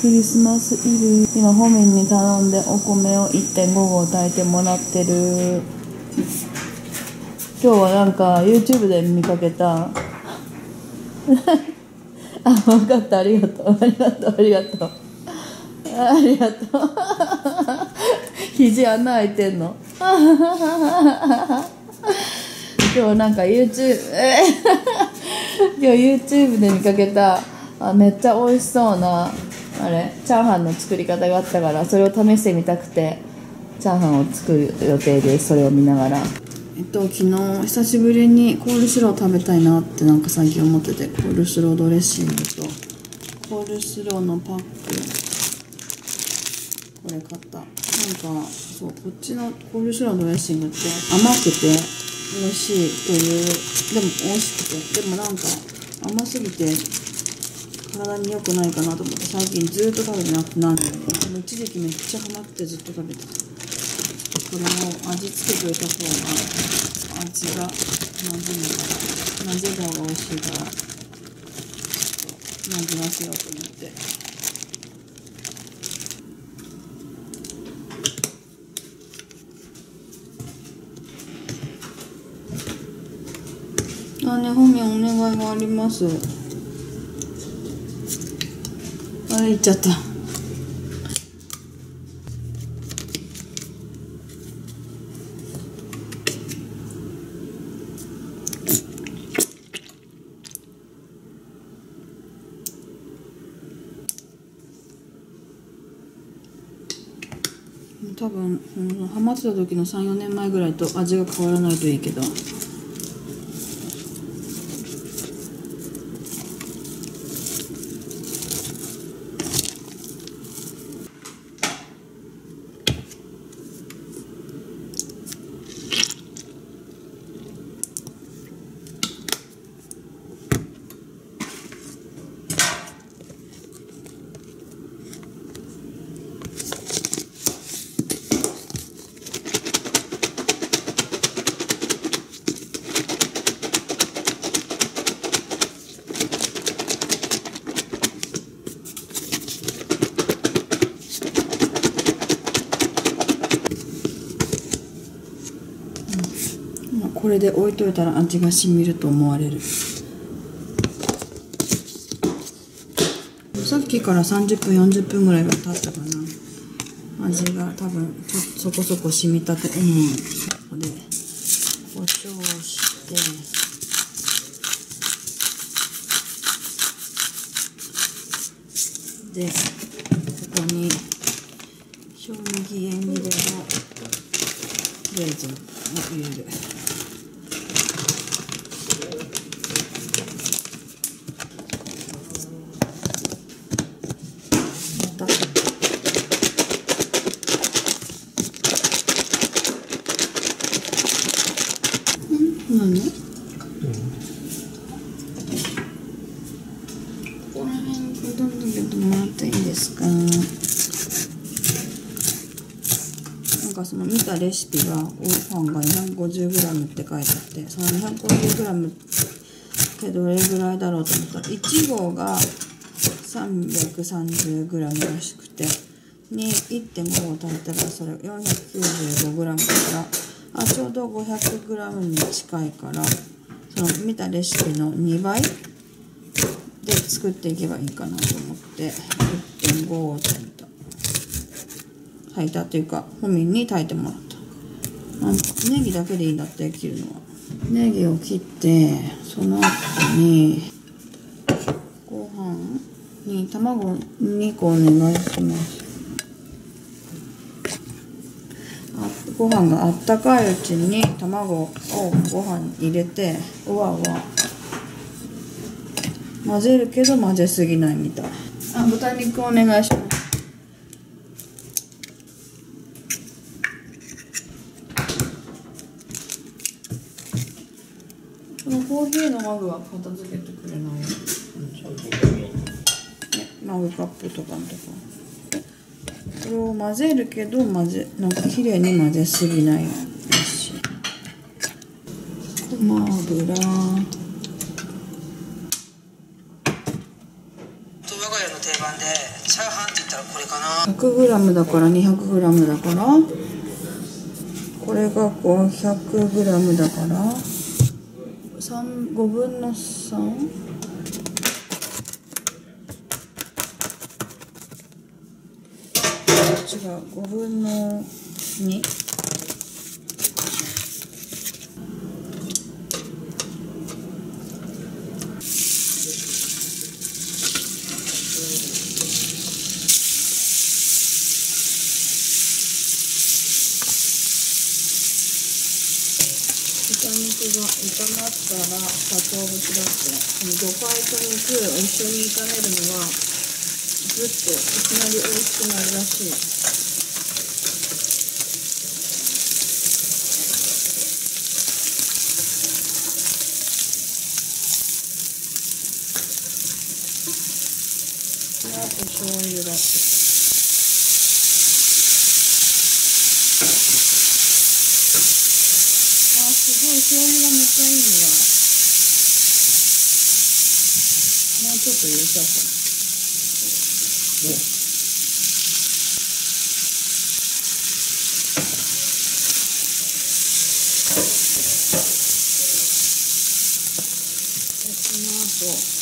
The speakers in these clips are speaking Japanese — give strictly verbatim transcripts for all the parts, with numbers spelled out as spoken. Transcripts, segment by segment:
クリスマスイブ。今ホミンに頼んでお米を いってんご 合炊いてもらってる。今日はなんか YouTube で見かけたあ、分かった、ありがとうありがとうありがとうありがとう肘穴開いてんの今日なんか YouTube 今日 YouTube で見かけたあめっちゃ美味しそうなあれチャーハンの作り方があったから、それを試してみたくてチャーハンを作る予定です。それを見ながら、えっと昨日久しぶりにコールスロー食べたいなってなんか最近思ってて、コールスロードレッシングとコールスローのパック、これ買った。なんかそうこっちのコールスロードレッシングって甘くて美味しいという、でも美味しくて、でもなんか甘すぎて体に良くないかなと思って最近ずっと食べてなくて、なんででも一時期めっちゃハマってずっと食べてた。これも味付けといた方が味がなじむから、なじんだ方が美味しいからなじませようと思って。あね、本名お願いがあります。あれ言っちゃった。多分、うん、ハマってた時のさん、よねんまえぐらいと味が変わらないといいけど。これで置いといたら味が染みると思われる。さっきからさんじゅっぷんよんじゅっぷんぐらいが経ったかな。味が多分ちょっとそこそこ染みたと思う。ここで胡椒をしてでここに賞味期限切れのレーズンを入れる。何？うん、ここら辺どんどんけどもらっていいですか？なんかその見たレシピがご飯が にひゃくごじゅうグラム って書いてあって、その にひゃくごじゅうグラム ってどれぐらいだろうと思ったらいち合が さんびゃくさんじゅうグラム らしくてに いってんご 合炊いたらそれ よんひゃくきゅうじゅうごグラム だからあちょうど ごひゃくグラム に近いから、その見たレシピのにばいで作っていけばいいかなと思って いってんご を炊いた炊いたというか本民に炊いてもらった。なんかネギだけでいいんだって切るのは。ネギを切ってその後にご飯に卵にこお願いします。ご飯があったかいうちに卵をご飯に入れてうわうわ混ぜるけど混ぜすぎないみたい。あ、豚肉お願いします。このコーヒーのマグは片付けてくれない？マグカップとかのとかこれを混ぜるけど混ぜなんか綺麗に混ぜすぎないし、ごま油、 屋の定番でチャーハンって言ったらこれかな。 ひゃくグラム だから にひゃくグラム だからこれがごひゃくグラム だからごぶんのさん。違う、ごぶんのに。豚肉が炒まったら鰹節だって、この魚介と肉を一緒に炒めるのがずっといきなり美味しくなるらしい。あと醤油だって。すごい醤油がめっちゃいいのや。もうちょっと入れちゃおうかな。でその後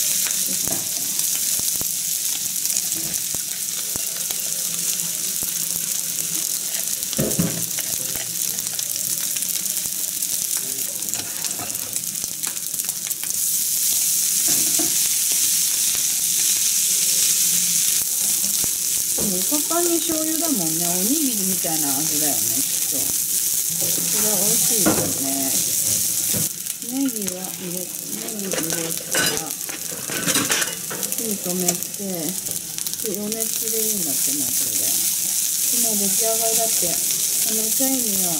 おかかに醤油だもんね。おにぎりみたいな味だよね、きっと。これは美味しいですよね。ネギは入れ、ネギ入れたら火止めて、余熱でいいんだってね、これで。もう出来上がりだって。めっちゃいい匂い。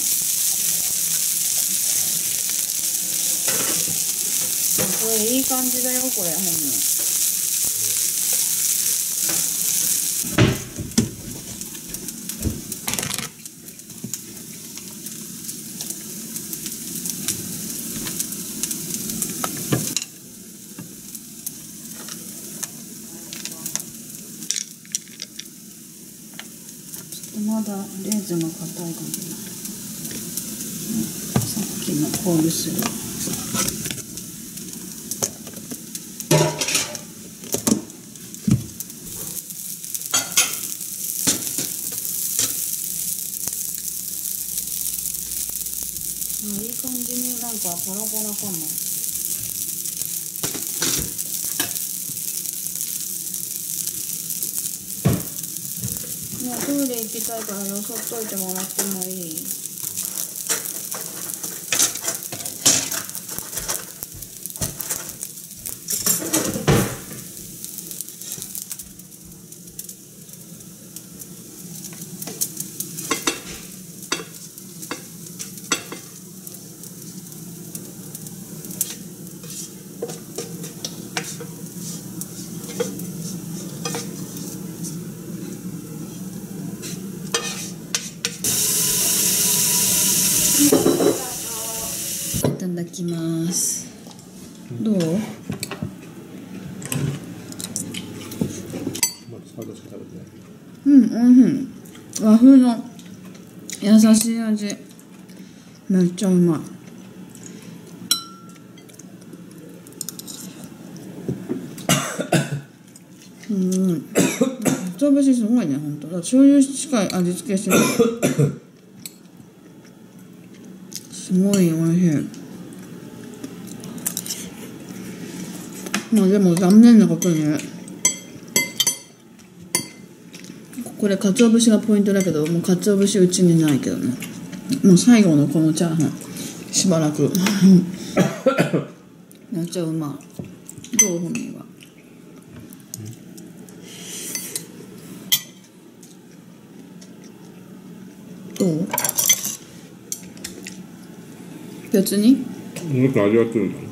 これいい感じだよ、これ、ほんに。まだレーズンが硬いかもな。さっきのコールスロー。いい感じになんかパラパラかも。ね、トイレ行きたいからよそっといてもらってもいい？いただきます。どう？うん、おいしい。和風の優しい味。めっちゃうまい。うん。鰹節すごいね、本当。醤油しか味付けしてない。すごいおいしい。まあでも残念なことにね、これ鰹節がポイントだけど、もう鰹節うちにないけどね。もう最後のこのチャーハンしばらくめっちゃうまい。どう？本人はどう？別になんか味がするんだ。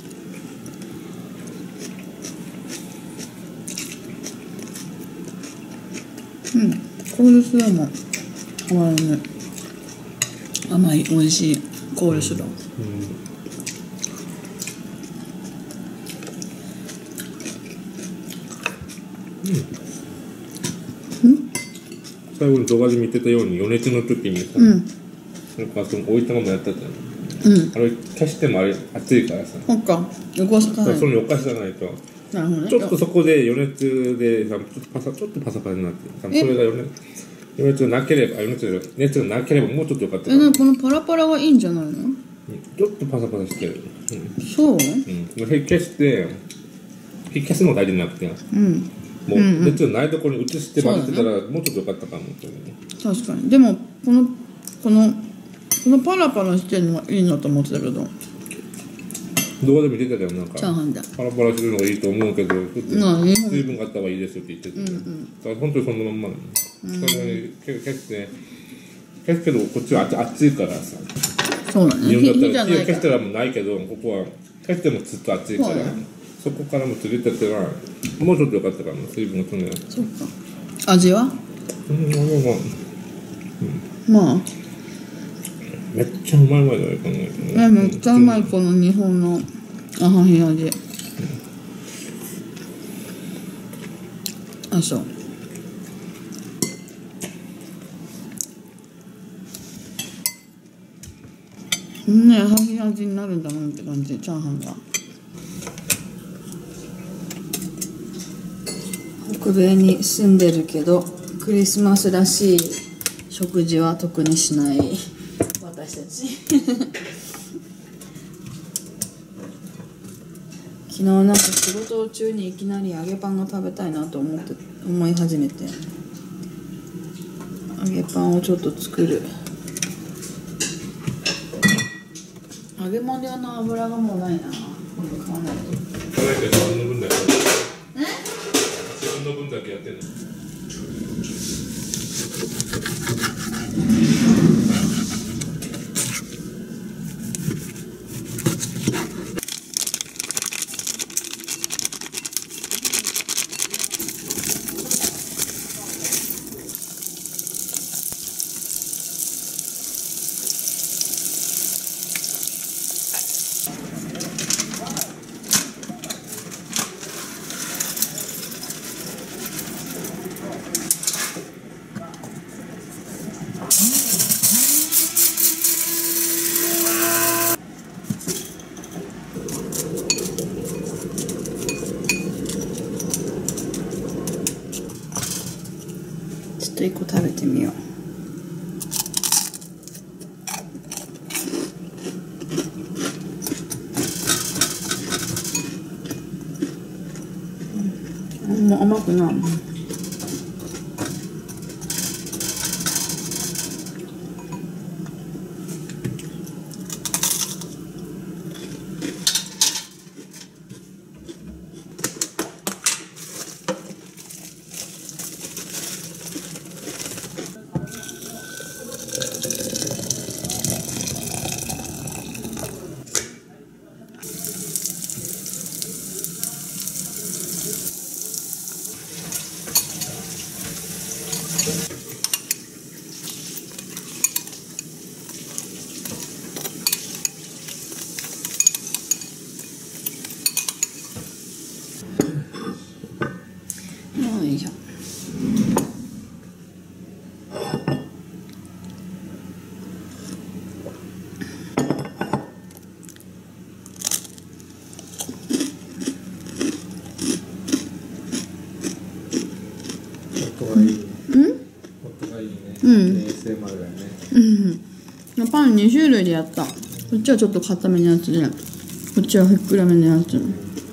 うん、コールスローも甘いね。甘い、美味しいコールスロー。 う最後に動画で見てたように余熱の時にさ、 うんなんかその置いたままやったじゃん。 うんあれ消してもあれ熱いからさ、 そっか横しかないそれにおかしじゃないと、 なるほどねちょっとそこで余熱でさ、ちょっとパサちょっとパサパサになって、多分それが余熱余熱がなければ、余熱が熱がなければもうちょっとよかったかえら、 なんかこのパラパラがいいんじゃないの？ うんちょっとパサパサしてる。うんそう？ うん、火消して火消すのが大事じゃなくて、 うんもう熱がないところに移して混ぜてたらもうちょっとよかったかもって思う。 確かに。でもこのこのこのパラパラしてるのがいいなと思ってたけど、 動画で見てたじゃん、なんかチャーハンだ。 パラパラするのがいいと思うけど、ちょっとうん日本水分があった方がいいですって言ってて、 うんうんだから本当にそのまんまなの、それに消して消すけどこっちは熱熱いからさ、 そうだね。 日火火じ本だったら火をゃないから。 消したらもうないけど、ここは消してもずっと熱いから、 そうだねそこからもつれてたらもうちょっとよかったかな、水分が飛んでない。 そっか。味は？ うんまあまあまあ、 めっちゃうまいうまいじゃないかな。 えめっちゃうまいこの日本のアハヒ味。あ、そう。こんなアハヒ味になるんだなって感じ、チャーハンが。北米に住んでるけどクリスマスらしい食事は特にしない私たち昨日なんか仕事中にいきなり揚げパンが食べたいなと思って思い始めて、揚げパンをちょっと作る。揚げ物用の油がもうないな。今度買わないと。 自分の分だけ自分の分だけやってんの。 ちょっと一個食べてみよう。もう甘くない。よいしょ。 音がいいね。音がいいね。 うんエーエスエムアール だよね。 うん。パンに種類でやった。こっちはちょっと固めのやつで、こっちはふっくらめのやつ。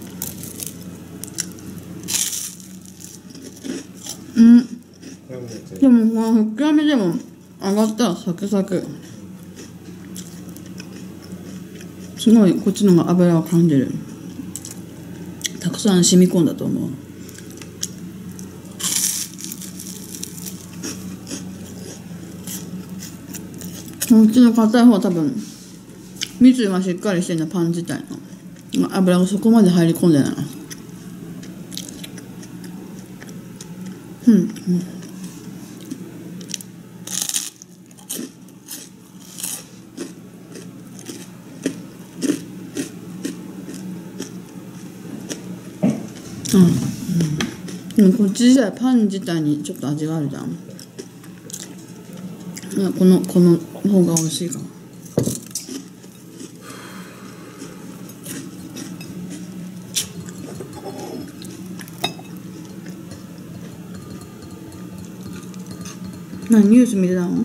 うん。でもこのふっくらめでも上がったらサクサク。すごいこっちの方が油を感じる。たくさん染み込んだと思う。こっちの硬い方は多分蜜がしっかりしてるの、パン自体の油がそこまで入り込んでない。うん、うんうん、 でもこっち自体パン自体にちょっと味があるじゃん。いやこのこの方が美味しいかも。何ニュース見てたの？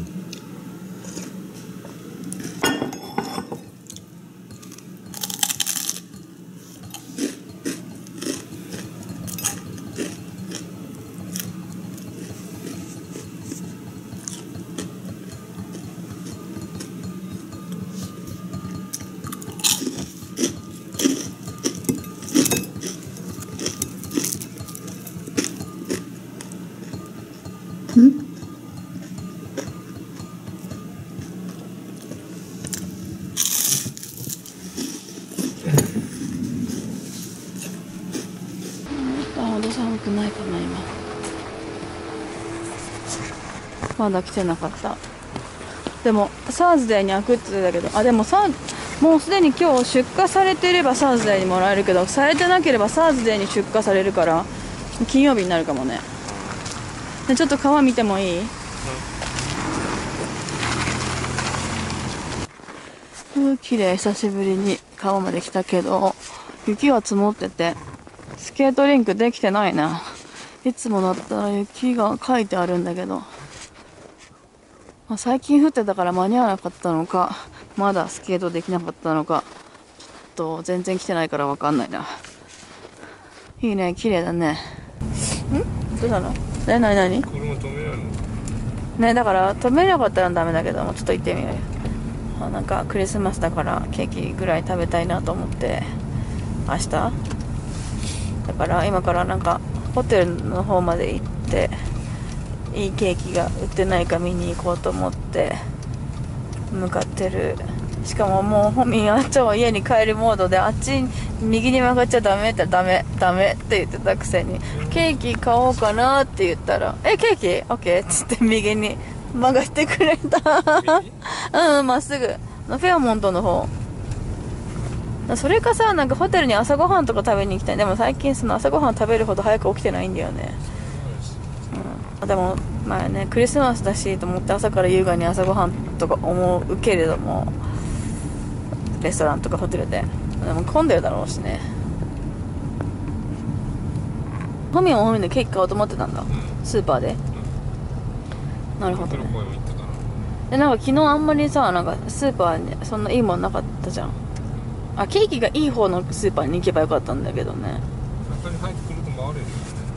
寒くないかな今。まだ来てなかった。でもサーズデーに開くって言ってたけど、あでもさもうすでに今日出荷されてればサーズデーにもらえるけど、されてなければサーズデーに出荷されるから金曜日になるかもね。でちょっと川見てもいい？うん、綺麗。久しぶりに川まで来たけど雪は積もっててスケートリンクできてないな。いつもだったら雪が書いてあるんだけど、まあ、最近降ってたから間に合わなかったのか、まだスケートできなかったのか、ちょっと全然来てないから分かんないな。いいね、綺麗だね。ん？どうしたの？え、なになに？ 車止められるね、だから止めなかったらダメだけども、ちょっと行ってみようよ。あ、なんかクリスマスだからケーキぐらい食べたいなと思って、明日だから今からなんかホテルの方まで行っていいケーキが売ってないか見に行こうと思って向かってる。しかももうホミンあっちゃんは家に帰るモードで、あっち右に曲がっちゃダメってダメダメって言ってたくせに、ケーキ買おうかなって言ったら、えケーキ OK っつって右に曲がってくれたうん、まっすぐフェアモントの方。それかさ、なんかホテルに朝ごはんとか食べに行きたい。でも最近その朝ごはん食べるほど早く起きてないんだよね。うん、でもまあね、クリスマスだしと思って朝から優雅に朝ごはんとか思うけれども、レストランとかホテルででも混んでるだろうしね。ホミンはホミンでケーキ買おうと思ってたんだ、うん、スーパーで、うん、なるほどね。でなんか昨日あんまりさ、なんかスーパーにそんないいもんなかったじゃん。あ、ケーキがいい方のスーパーに行けばよかったんだけどね。 中に入ってくると回れるよね。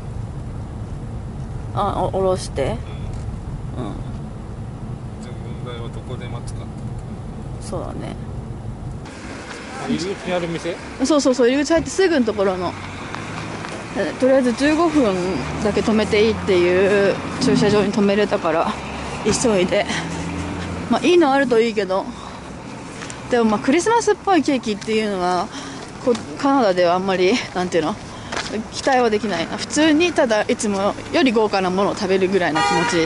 あ、お、おろしてうん、うん、 じゃあ問題はどこで待つかって。 そうだね。 入り口にある店？ そうそうそう、入り口入ってすぐのところの、とりあえずじゅうごふんだけ止めていいっていう駐車場に止めれたから急いで。まあいいのあるといいけど、でもまあクリスマスっぽいケーキっていうのはこカナダではあんまりなんていうの期待はできないな。普通にただいつもより豪華なものを食べるぐらいの気持ち。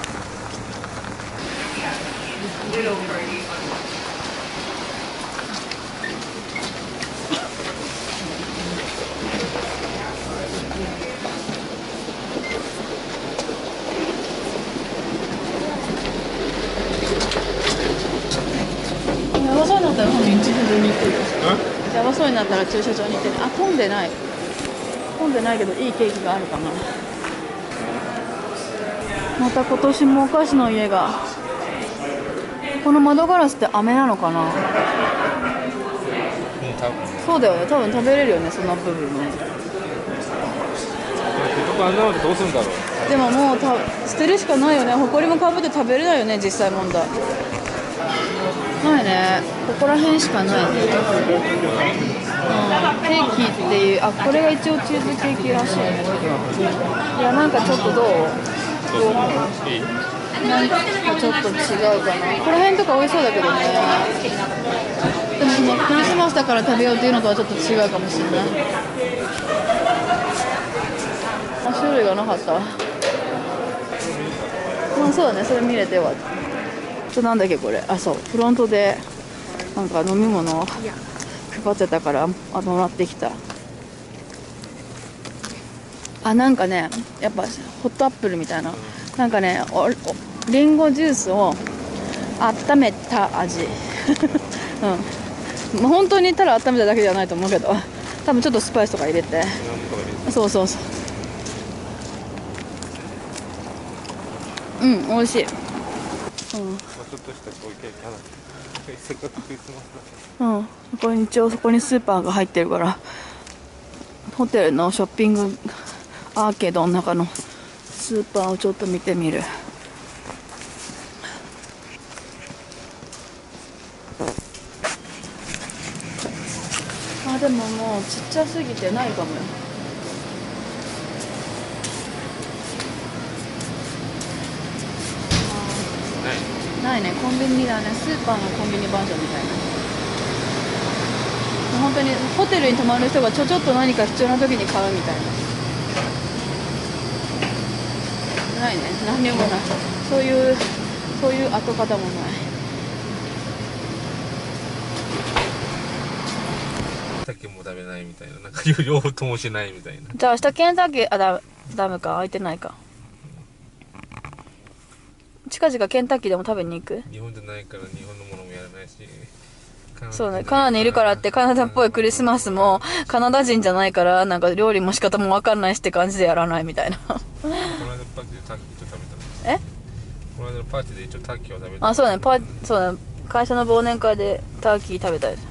やばそうになったら本人駐車場に行ってる。やばそうになったら駐車場に行ってる。あ、混んでない混んでないけどいいケーキがあるかな。また今年もお菓子の家が。この窓ガラスって飴なのかな。うん、 多分そうだよね、多分食べれるよね、その部分ね。 あんなのどうするんだろう。 でももうた捨てるしかないよね。ほこりもかぶって食べれないよね、実際問題。ないね、ここら辺しかないね。うん、ケーキっていう、あ、これが一応チーズケーキらしいね。いや、なんかちょっとどう？どう思う？ いい？ なんかちょっと違うかな。この辺とか美味しそうだけどね。でもそのクリスマスだから食べようっていうのとはちょっと違うかもしれない。あ、種類がなかった。まあそうだね、それ見れては。ちょ、なんだっけこれ。あ、そう、フロントでなんか飲み物を配ってたから、あ、もらってきた。 あ、なんかね、やっぱホットアップルみたいな、なんかね、おおリンゴジュースを温めた味。うん。本当にただ温めただけじゃないと思うけど、多分ちょっとスパイスとか入れて。そうそうそう。うん、美味しい。うん。 ちょっとしたこういうケーキ、あのせっかくクリスマスうん。そこに一応そこにスーパーが入ってるから、ホテルのショッピングアーケードの中のスーパーをちょっと見てみる。あ、でももうちっちゃすぎてないかもよ。ないね、コンビニだね。スーパーのコンビニバージョンみたいな。本当にホテルに泊まる人がちょちょっと何か必要な時に買うみたいな。ないね、何にもない。そういうそういう跡形もない。 ケンタッキーも食べないみたいな、なんか両方ともしないみたいな。 じゃあ明日ケンタッキー、あ、だダメか、空いてないか。近々ケンタッキーでも食べに行く？ 日本じゃないから日本のものもやらないし。 そうね、カナダにいるからってカナダっぽいクリスマスもカナダ人じゃないからなんか料理も仕方も分かんないしって感じでやらないみたいな。 この間のパーティーでタッキーと食べたんです。 え？ この間のパーティーで一応タッキーを食べた。 あ、そうね、パそうね、会社の忘年会でターキー食べたです。